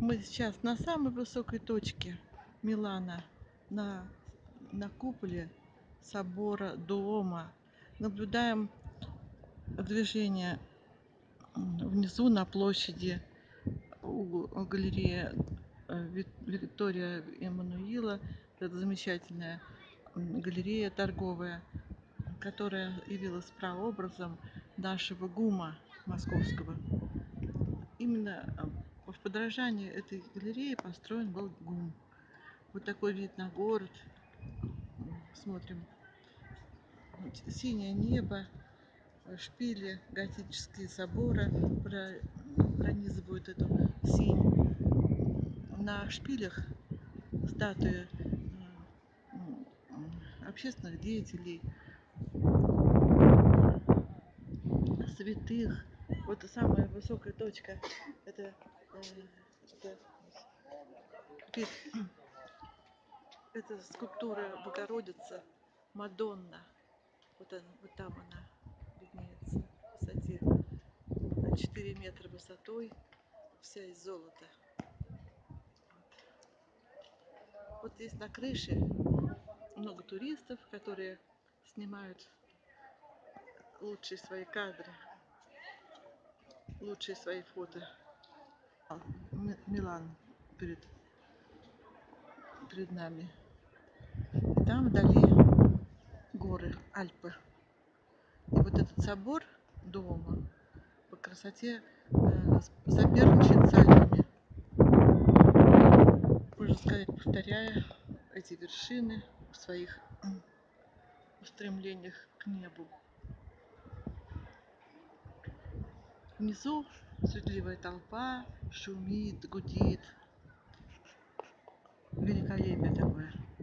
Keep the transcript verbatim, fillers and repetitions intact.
Мы сейчас на самой высокой точке Милана, на, на куполе собора Дуомо. Наблюдаем движение внизу на площади у галереи Виктория Эммануила. Это замечательная галерея торговая, которая явилась прообразом нашего ГУМа московского. Именно в подражании этой галереи построен был ГУМ. Вот такой вид на город. Смотрим. Синее небо, шпили, готические соборы пронизывают эту синь. На шпилях статуи общественных деятелей, святых. Вот самая высокая точка — это, это, это скульптура Богородицы, Мадонна. Вот, она, вот там она виднеется в высоте четыре метра высотой, вся из золота. Вот. Вот здесь на крыше много туристов, которые снимают лучшие свои кадры, лучшие свои фото. Милан перед, перед нами. И там вдали горы, Альпы. И вот этот собор Дуомо по красоте э, соперничает с Альпами. Можно сказать, повторяя эти вершины в своих устремлениях к небу. Внизу суетливая толпа, шумит, гудит. Великолепие такое.